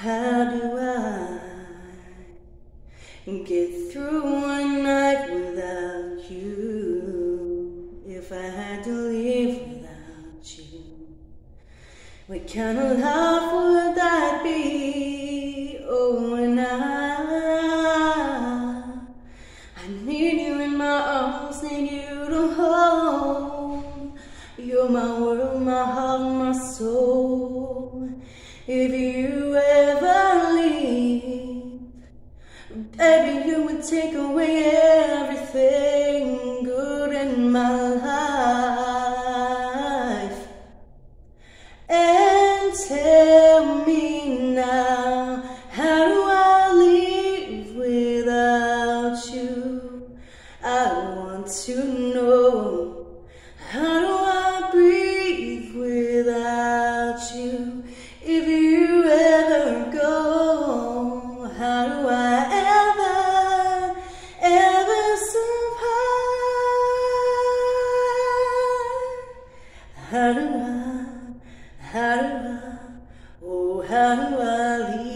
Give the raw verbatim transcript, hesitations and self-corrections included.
How do I get through one night without you? If I had to live without you, what kind of love would that be? Oh, and I, I need you in my arms, need you to hold. You're my world, my heart, my soul. If you ever leave, baby, you would take away everything good in my life. And tell me now, how do I live without you? I want to know, how do I breathe without you? If you ever go, how do I ever, ever survive? How do I, how do I, oh, how do I live?